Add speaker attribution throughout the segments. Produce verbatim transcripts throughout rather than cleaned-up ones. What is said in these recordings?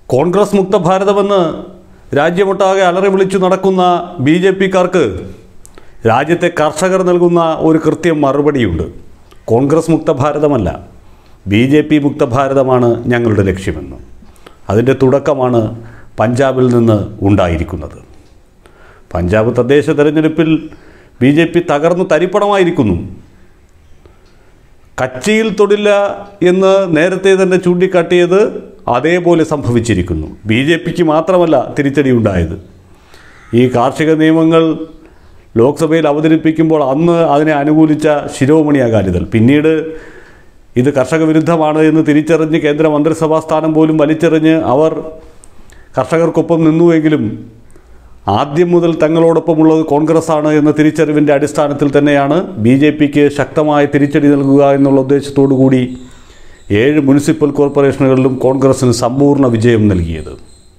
Speaker 1: കോൺഗ്രസ് മുക്ത ഭാരതമെന്ന് രാജ്യമൊട്ടാകെ അലറി വിളിച്ചു നടക്കുന്ന ബി ജെ പിക്കാർക്ക് രാജ്യത്തെ കർഷകർ നൽകുന്ന ഒരു കൃത്യം മറുപടിയുണ്ട്. കോൺഗ്രസ് മുക്ത ഭാരതമല്ല, ബി ജെ പി മുക്ത ഭാരതമാണ് ഞങ്ങളുടെ ലക്ഷ്യമെന്ന്. അതിൻ്റെ തുടക്കമാണ് പഞ്ചാബിൽ നിന്ന് ഉണ്ടായിരിക്കുന്നത്. പഞ്ചാബ് തദ്ദേശ തെരഞ്ഞെടുപ്പിൽ ബി ജെ പി തകർന്നു തരിപ്പണമായിരിക്കുന്നു. കച്ചിയിൽ തൊടില്ല എന്ന് നേരത്തെ തന്നെ ചൂണ്ടിക്കാട്ടിയത് അതേപോലെ സംഭവിച്ചിരിക്കുന്നു. ബി ജെ പിക്ക് മാത്രമല്ല തിരിച്ചടി ഉണ്ടായത്. ഈ കാർഷിക നിയമങ്ങൾ ലോക്സഭയിൽ അവതരിപ്പിക്കുമ്പോൾ അന്ന് അതിനെ അനുകൂലിച്ച ശിരോമണി അകാലിദൾ പിന്നീട് ഇത് കർഷക വിരുദ്ധമാണ് എന്ന് തിരിച്ചറിഞ്ഞ് കേന്ദ്ര മന്ത്രിസഭാ സ്ഥാനം പോലും വലിച്ചെറിഞ്ഞ് അവർ കർഷകർക്കൊപ്പം നിന്നുവെങ്കിലും ആദ്യം മുതൽ തങ്ങളോടൊപ്പമുള്ളത് കോൺഗ്രസ്സാണ് എന്ന തിരിച്ചറിവിൻ്റെ അടിസ്ഥാനത്തിൽ തന്നെയാണ് ബി ജെ പിക്ക് ശക്തമായ തിരിച്ചടി നൽകുക എന്നുള്ള ഉദ്ദേശത്തോടു കൂടി ഏഴ് മുനിസിപ്പൽ കോർപ്പറേഷനുകളിലും കോൺഗ്രസ്സിന് സമ്പൂർണ്ണ വിജയം നൽകിയത്.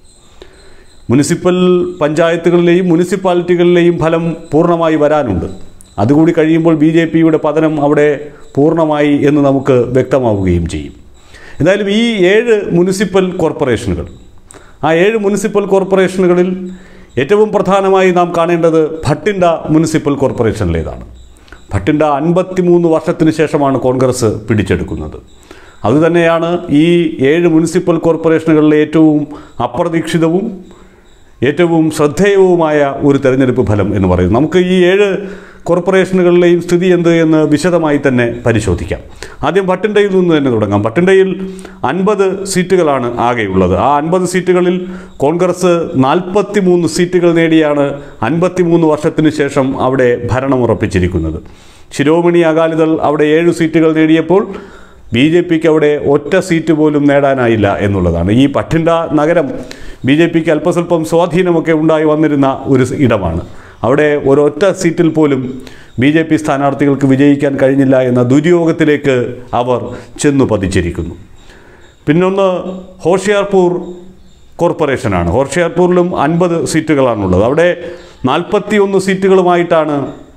Speaker 1: മുനിസിപ്പൽ പഞ്ചായത്തുകളിലെയും മുനിസിപ്പാലിറ്റികളിലെയും ഫലം പൂർണ്ണമായി വരാനുണ്ട്. അതുകൂടി കഴിയുമ്പോൾ ബി ജെ പിയുടെ പതനം അവിടെ പൂർണ്ണമായി എന്ന് നമുക്ക് വ്യക്തമാവുകയും ചെയ്യും. എന്തായാലും ഈ ഏഴ് മുനിസിപ്പൽ കോർപ്പറേഷനുകൾ ആ ഏഴ് മുനിസിപ്പൽ കോർപ്പറേഷനുകളിൽ ഏറ്റവും പ്രധാനമായി നാം കാണേണ്ടത് ഭട്ടിൻഡ മുനിസിപ്പൽ കോർപ്പറേഷനിലേതാണ്. ഭട്ടിൻഡ അൻപത്തി മൂന്ന് വർഷത്തിന് ശേഷമാണ് കോൺഗ്രസ് പിടിച്ചെടുക്കുന്നത്. അതുതന്നെയാണ് ഈ ഏഴ് മുനിസിപ്പൽ കോർപ്പറേഷനുകളിലെ ഏറ്റവും അപ്രതീക്ഷിതവും ഏറ്റവും ശ്രദ്ധേയവുമായ ഒരു തെരഞ്ഞെടുപ്പ് ഫലം എന്ന് പറയുന്നത്. നമുക്ക് ഈ ഏഴ് കോർപ്പറേഷനുകളിലെയും സ്ഥിതി എന്ത് എന്ന് വിശദമായി തന്നെ പരിശോധിക്കാം. ആദ്യം ഭട്ടിൻഡയിൽ നിന്ന് തന്നെ തുടങ്ങാം. ഭട്ടിൻഡയിൽ അൻപത് സീറ്റുകളാണ് ആകെയുള്ളത്. ആ അൻപത് സീറ്റുകളിൽ കോൺഗ്രസ് നാൽപ്പത്തി മൂന്ന് സീറ്റുകൾ നേടിയാണ് അൻപത്തി മൂന്ന് വർഷത്തിന് ശേഷം അവിടെ ഭരണമുറപ്പിച്ചിരിക്കുന്നത്. ശിരോമണി അകാലിദൾ അവിടെ ഏഴ് സീറ്റുകൾ നേടിയപ്പോൾ ബി ജെ പിക്ക് അവിടെ ഒറ്റ സീറ്റ് പോലും നേടാനായില്ല എന്നുള്ളതാണ്. ഈ ഭട്ടിൻഡ നഗരം ബി ജെ പിക്ക് അല്പസ്വല്പം സ്വാധീനമൊക്കെ ഉണ്ടായി വന്നിരുന്ന ഒരു ഇടമാണ്. അവിടെ ഒരൊറ്റ സീറ്റിൽ പോലും ബി ജെ പി സ്ഥാനാർത്ഥികൾക്ക് വിജയിക്കാൻ കഴിഞ്ഞില്ല എന്ന ദുര്യോഗത്തിലേക്ക് അവർ ചെന്നു പതിച്ചിരിക്കുന്നു. പിന്നൊന്ന് ഹോഷിയാർപൂർ കോർപ്പറേഷനാണ്. ഹോഷിയാർപൂരിലും അൻപത് സീറ്റുകളാണുള്ളത്. അവിടെ നാൽപ്പത്തി ഒന്ന് സീറ്റുകളുമായിട്ടാണ്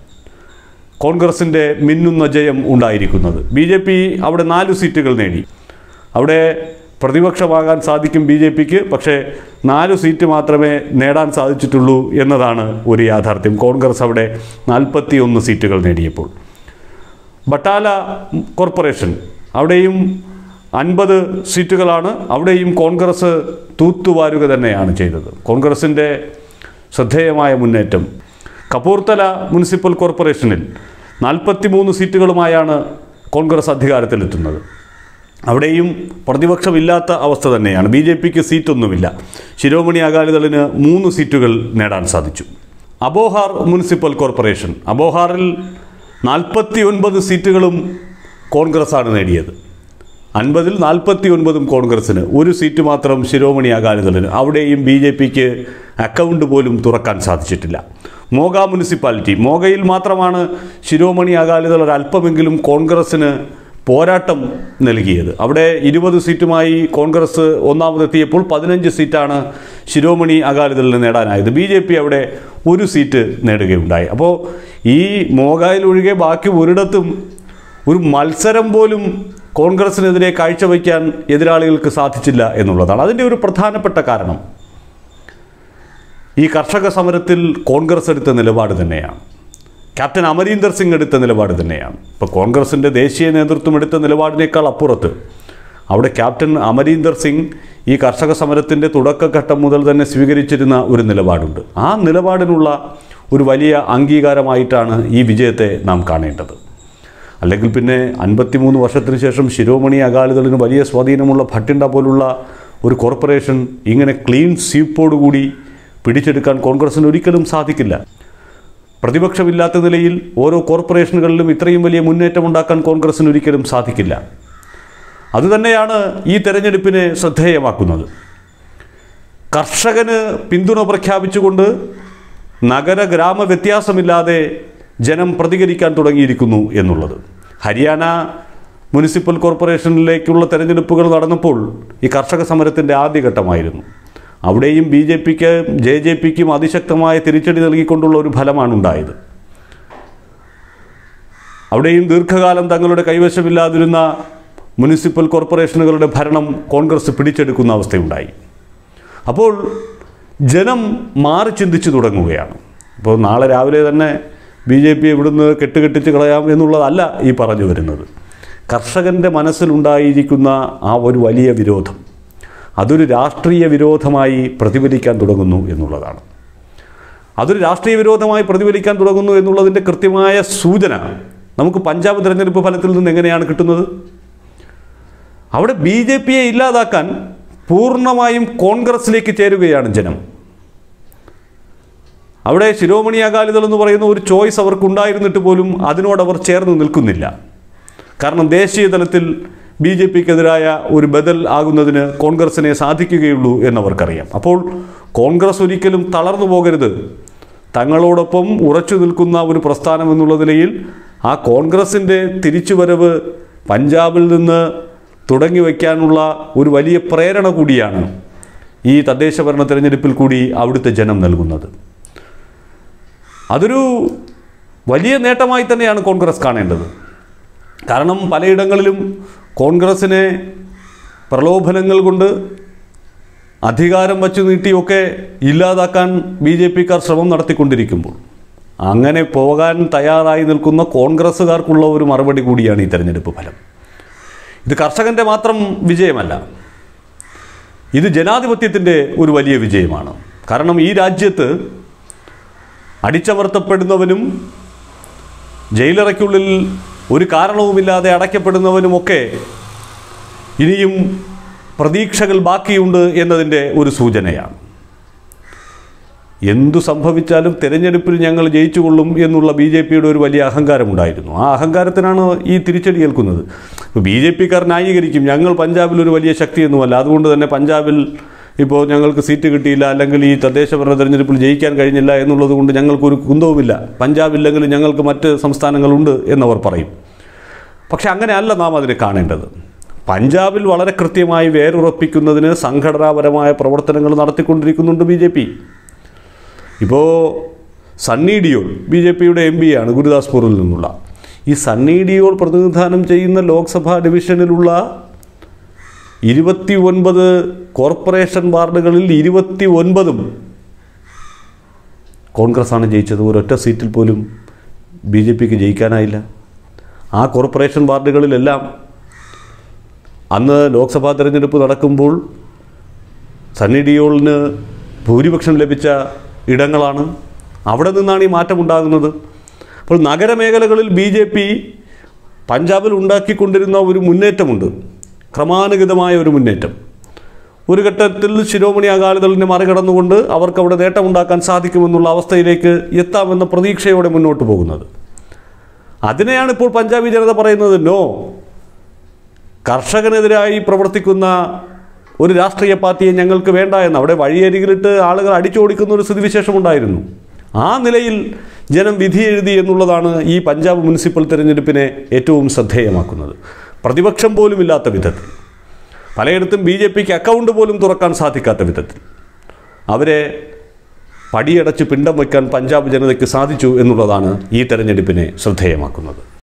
Speaker 1: കോൺഗ്രസിൻ്റെ മിന്നുന്ന ജയം ഉണ്ടായിരിക്കുന്നത്. ബി ജെ പി അവിടെ നാല് സീറ്റുകൾ നേടി. അവിടെ പ്രതിപക്ഷമാകാൻ സാധിക്കും ബി ജെ പിക്ക്, പക്ഷേ നാല് സീറ്റ് മാത്രമേ നേടാൻ സാധിച്ചിട്ടുള്ളൂ എന്നതാണ് ഒരു യാഥാർത്ഥ്യം. കോൺഗ്രസ് അവിടെ നാൽപ്പത്തി ഒന്ന് സീറ്റുകൾ നേടിയപ്പോൾ. ബട്ടാല കോർപ്പറേഷൻ അവിടെയും അൻപത് സീറ്റുകളാണ്. അവിടെയും കോൺഗ്രസ് തൂത്തുവാരുക തന്നെയാണ് ചെയ്തത്. കോൺഗ്രസിൻ്റെ ശ്രദ്ധേയമായ മുന്നേറ്റം. കപൂർത്തല മുനിസിപ്പൽ കോർപ്പറേഷനിൽ നാൽപ്പത്തി മൂന്ന് സീറ്റുകളുമായാണ് കോൺഗ്രസ് അധികാരത്തിലെത്തുന്നത്. അവിടെയും പ്രതിപക്ഷമില്ലാത്ത അവസ്ഥ തന്നെയാണ്. ബി ജെ പിക്ക് സീറ്റൊന്നുമില്ല. ശിരോമണി അകാലിദളിന് മൂന്ന് സീറ്റുകൾ നേടാൻ സാധിച്ചു. അബോഹാർ മുനിസിപ്പൽ കോർപ്പറേഷൻ, അബോഹാറിൽ നാൽപ്പത്തി ഒൻപത് സീറ്റുകളും കോൺഗ്രസ്സാണ് നേടിയത്. അൻപതിൽ നാൽപ്പത്തി ഒൻപതും കോൺഗ്രസ്സിന്, ഒരു സീറ്റ് മാത്രം ശിരോമണി അകാലിദളിന്. അവിടെയും ബി ജെ പിക്ക് അക്കൗണ്ട് പോലും തുറക്കാൻ സാധിച്ചിട്ടില്ല. മോഗ മുനിസിപ്പാലിറ്റി, മോഗയിൽ മാത്രമാണ് ശിരോമണി അകാലിദൾ ഒരല്പമെങ്കിലും കോൺഗ്രസ്സിന് പോരാട്ടം നൽകിയത്. അവിടെ ഇരുപത് സീറ്റുമായി കോൺഗ്രസ് ഒന്നാമതെത്തിയപ്പോൾ പതിനഞ്ച് സീറ്റാണ് ശിരോമണി അകാലിദളിന് നേടാനായത്. ബി ജെ പി അവിടെ ഒരു സീറ്റ് നേടുകയുണ്ടായി. അപ്പോൾ ഈ മോഗയിലൊഴികെ ബാക്കി ഒരിടത്തും ഒരു മത്സരം പോലും കോൺഗ്രസിനെതിരെ കാഴ്ചവെക്കാൻ എതിരാളികൾക്ക് സാധിച്ചില്ല എന്നുള്ളതാണ്. അതിൻ്റെ ഒരു പ്രധാനപ്പെട്ട കാരണം ഈ കർഷക സമരത്തിൽ കോൺഗ്രസ് എടുത്ത നിലപാട് തന്നെയാണ്. ക്യാപ്റ്റൻ അമരീന്ദർ സിംഗ് എടുത്ത നിലപാട് തന്നെയാണ്. ഇപ്പോൾ കോൺഗ്രസിൻ്റെ ദേശീയ നേതൃത്വം എടുത്ത നിലപാടിനേക്കാൾ അപ്പുറത്ത് അവിടെ ക്യാപ്റ്റൻ അമരീന്ദർ സിംഗ് ഈ കർഷക സമരത്തിൻ്റെ തുടക്കഘട്ടം മുതൽ തന്നെ സ്വീകരിച്ചിരുന്ന ഒരു നിലപാടുണ്ട്. ആ നിലപാടിനുള്ള ഒരു വലിയ അംഗീകാരമായിട്ടാണ് ഈ വിജയത്തെ നാം കാണേണ്ടത്. അല്ലെങ്കിൽ പിന്നെ അൻപത്തി മൂന്ന് വർഷത്തിന് ശേഷം ശിരോമണി അകാലിദളിന് വലിയ സ്വാധീനമുള്ള ഭട്ടിൻഡ പോലുള്ള ഒരു കോർപ്പറേഷൻ ഇങ്ങനെ ക്ലീൻ സ്വീപ്പോടുകൂടി പിടിച്ചെടുക്കാൻ കോൺഗ്രസിന് ഒരിക്കലും സാധിക്കില്ല. പ്രതിപക്ഷമില്ലാത്ത നിലയിൽ ഓരോ കോർപ്പറേഷനുകളിലും ഇത്രയും വലിയ മുന്നേറ്റമുണ്ടാക്കാൻ കോൺഗ്രസിന് ഒരിക്കലും സാധിക്കില്ല. അതുതന്നെയാണ് ഈ തെരഞ്ഞെടുപ്പിനെ ശ്രദ്ധേയമാക്കുന്നത്. കർഷകന് പിന്തുണ പ്രഖ്യാപിച്ചുകൊണ്ട് നഗര ഗ്രാമ വ്യത്യാസമില്ലാതെ ജനം പ്രതികരിക്കാൻ തുടങ്ങിയിരിക്കുന്നു എന്നുള്ളത്. ഹരിയാന മുനിസിപ്പൽ കോർപ്പറേഷനിലേക്കുള്ള തെരഞ്ഞെടുപ്പുകൾ നടന്നപ്പോൾ ഈ കർഷക സമരത്തിൻ്റെ ആദ്യഘട്ടമായിരുന്നു. അവിടെയും ബി ജെ പിക്ക് ജെ ജെ പിക്കും അതിശക്തമായ തിരിച്ചടി നൽകിക്കൊണ്ടുള്ള ഒരു ഫലമാണ് ഉണ്ടായത്. അവിടെയും ദീർഘകാലം തങ്ങളുടെ കൈവശമില്ലാതിരുന്ന മുനിസിപ്പൽ കോർപ്പറേഷനുകളുടെ ഭരണം കോൺഗ്രസ് പിടിച്ചെടുക്കുന്ന അവസ്ഥയുണ്ടായി. അപ്പോൾ ജനം മാറി ചിന്തിച്ചു തുടങ്ങുകയാണ്. ഇപ്പോൾ നാളെ രാവിലെ തന്നെ ബി ജെ പി ഇവിടുന്ന് കെട്ടുകെട്ടിച്ച് കളയാം എന്നുള്ളതല്ല ഈ പറഞ്ഞു വരുന്നത്. കർഷകൻ്റെ മനസ്സിലുണ്ടായിരിക്കുന്ന ആ ഒരു വലിയ വിരോധം അതൊരു രാഷ്ട്രീയ വിരോധമായി പ്രതിഫലിക്കാൻ തുടങ്ങുന്നു എന്നുള്ളതാണ്. അതൊരു രാഷ്ട്രീയ വിരോധമായി പ്രതിഫലിക്കാൻ തുടങ്ങുന്നു എന്നുള്ളതിൻ്റെ കൃത്യമായ സൂചന നമുക്ക് പഞ്ചാബ് തിരഞ്ഞെടുപ്പ് ഫലത്തിൽ നിന്ന് എങ്ങനെയാണ് കിട്ടുന്നത്? അവിടെ ബി ജെ പിയെ ഇല്ലാതാക്കാൻ പൂർണ്ണമായും കോൺഗ്രസിലേക്ക് ചേരുകയാണ് ജനം. അവിടെ ശിരോമണി അകാലിദൾ എന്ന് പറയുന്ന ഒരു ചോയ്സ് അവർക്കുണ്ടായിരുന്നിട്ട് പോലും അതിനോടവർ ചേർന്ന് നിൽക്കുന്നില്ല. കാരണം ദേശീയ തലത്തിൽ ബി ജെ പിക്കെതിരായ ഒരു ബദൽ ആകുന്നതിന് കോൺഗ്രസിനെ സാധിക്കുകയുള്ളൂ എന്നവർക്കറിയാം. അപ്പോൾ കോൺഗ്രസ് ഒരിക്കലും തളർന്നു പോകരുത്, തങ്ങളോടൊപ്പം ഉറച്ചു നിൽക്കുന്ന ഒരു പ്രസ്ഥാനം എന്നുള്ള നിലയിൽ ആ കോൺഗ്രസിൻ്റെ തിരിച്ചുവരവ് പഞ്ചാബിൽ നിന്ന് തുടങ്ങി വയ്ക്കാനുള്ള ഒരു വലിയ പ്രേരണ കൂടിയാണ് ഈ തദ്ദേശ ഭരണ തിരഞ്ഞെടുപ്പിൽ കൂടി അവിടുത്തെ ജനം നൽകുന്നത്. അതൊരു വലിയ നേട്ടമായി തന്നെയാണ് കോൺഗ്രസ് കാണേണ്ടത്. കാരണം പലയിടങ്ങളിലും കോൺഗ്രസിനെ പ്രലോഭനങ്ങൾ കൊണ്ട് അധികാരം വച്ചു നീട്ടിയൊക്കെ ഇല്ലാതാക്കാൻ ബി ജെ പിക്കാർ ശ്രമം നടത്തിക്കൊണ്ടിരിക്കുമ്പോൾ അങ്ങനെ പോകാൻ തയ്യാറായി നിൽക്കുന്ന കോൺഗ്രസ്സുകാർക്കുള്ള ഒരു മറുപടി കൂടിയാണ് ഈ തെരഞ്ഞെടുപ്പ് ഫലം. ഇത് കർഷകൻ്റെ മാത്രം വിജയമല്ല, ഇത് ജനാധിപത്യത്തിൻ്റെ ഒരു വലിയ വിജയമാണ്. കാരണം ഈ രാജ്യത്ത് അടിച്ചമർത്തപ്പെടുന്നവനും ജയിലറയ്ക്കുള്ളിൽ ഒരു കാരണവുമില്ലാതെ അടയ്ക്കപ്പെടുന്നവനുമൊക്കെ ഇനിയും പ്രതീക്ഷകൾ ബാക്കിയുണ്ട് എന്നതിൻ്റെ ഒരു സൂചനയാണ്. എന്തു സംഭവിച്ചാലും തിരഞ്ഞെടുപ്പിൽ ഞങ്ങൾ ജയിച്ചുകൊള്ളും എന്നുള്ള ബി ജെ പിയുടെ ഒരു വലിയ അഹങ്കാരമുണ്ടായിരുന്നു. ആ അഹങ്കാരത്തിനാണ് ഈ തിരിച്ചടി ഏൽക്കുന്നത്. ഇപ്പോൾ ബി ജെ പിക്കാർ ന്യായീകരിക്കും, ഞങ്ങൾ പഞ്ചാബിൽ ഒരു വലിയ ശക്തിയൊന്നുമല്ല, അതുകൊണ്ട് തന്നെ പഞ്ചാബിൽ ഇപ്പോൾ ഞങ്ങൾക്ക് സീറ്റ് കിട്ടിയില്ല, അല്ലെങ്കിൽ ഈ തദ്ദേശ ഭരണ തെരഞ്ഞെടുപ്പിൽ ജയിക്കാൻ കഴിഞ്ഞില്ല എന്നുള്ളത് കൊണ്ട് ഞങ്ങൾക്കൊരു കുന്തവുമില്ല, പഞ്ചാബില്ലെങ്കിലും ഞങ്ങൾക്ക് മറ്റ് സംസ്ഥാനങ്ങളുണ്ട് എന്നവർ പറയും. പക്ഷെ അങ്ങനെയല്ല നാം അതിനെ കാണേണ്ടത്. പഞ്ചാബിൽ വളരെ കൃത്യമായി വേരുറപ്പിക്കുന്നതിന് സംഘടനാപരമായ പ്രവർത്തനങ്ങൾ നടത്തിക്കൊണ്ടിരിക്കുന്നുണ്ട് ബി ജെ പി. ഇപ്പോൾ സണ്ണി ഡിയോൾ ബി ജെ പിയുടെ എം പി ആണ് ഗുരുദാസ്പൂരിൽ നിന്നുള്ള. ഈ സണ്ണി ഡിയോൾ പ്രതിനിധാനം ചെയ്യുന്ന ലോക്സഭാ ഡിവിഷനിലുള്ള ഇരുപത്തി ഒൻപത് കോർപ്പറേഷൻ വാർഡുകളിൽ ഇരുപത്തി ഒൻപതും കോൺഗ്രസ്സാണ് ജയിച്ചത്. ഒരൊറ്റ സീറ്റിൽ പോലും ബി ജെ പിക്ക് ജയിക്കാനായില്ല. ആ കോർപ്പറേഷൻ വാർഡുകളിലെല്ലാം അന്ന് ലോക്സഭാ തിരഞ്ഞെടുപ്പ് നടക്കുമ്പോൾ സണ്ണി ഡിയോളിന് ഭൂരിപക്ഷം ലഭിച്ച ഇടങ്ങളാണ്. അവിടെ നിന്നാണ് ഈ മാറ്റമുണ്ടാകുന്നത്. അപ്പോൾ നഗരമേഖലകളിൽ ബി ജെ പി പഞ്ചാബിൽ ഉണ്ടാക്കിക്കൊണ്ടിരുന്ന ഒരു മുന്നേറ്റമുണ്ട്, ക്രമാനുഗതമായ ഒരു മുന്നേറ്റം. ഒരു ഘട്ടത്തിൽ ശിരോമണി അകാലിദളിനെ മറികടന്നുകൊണ്ട് അവർക്ക് അവിടെ നേട്ടമുണ്ടാക്കാൻ സാധിക്കുമെന്നുള്ള അവസ്ഥയിലേക്ക് എത്താമെന്ന പ്രതീക്ഷയോടെ മുന്നോട്ട് പോകുന്നത്. അതിനെയാണ് ഇപ്പോൾ പഞ്ചാബി ജനത പറയുന്നത്, നോ, കർഷകനെതിരായി പ്രവർത്തിക്കുന്ന ഒരു രാഷ്ട്രീയ പാർട്ടിയെ ഞങ്ങൾക്ക് വേണ്ട എന്ന്. അവിടെ വഴിയരികിലിട്ട് ആളുകൾ അടിച്ചോടിക്കുന്ന ഒരു സ്ഥിതിവിശേഷമുണ്ടായിരുന്നു. ആ നിലയിൽ ജനം വിധി എഴുതി എന്നുള്ളതാണ് ഈ പഞ്ചാബ് മുനിസിപ്പൽ തിരഞ്ഞെടുപ്പിനെ ഏറ്റവും ശ്രദ്ധേയമാക്കുന്നത്. പ്രതിപക്ഷം പോലും ഇല്ലാത്ത വിധത്തിൽ, പലയിടത്തും ബി ജെ പിക്ക് അക്കൗണ്ട് പോലും തുറക്കാൻ സാധിക്കാത്ത വിധത്തിൽ അവരെ പടിയടച്ച് പിണ്ടം വയ്ക്കാൻ പഞ്ചാബ് ജനതയ്ക്ക് സാധിച്ചു എന്നുള്ളതാണ് ഈ തെരഞ്ഞെടുപ്പിനെ ശ്രദ്ധേയമാക്കുന്നത്.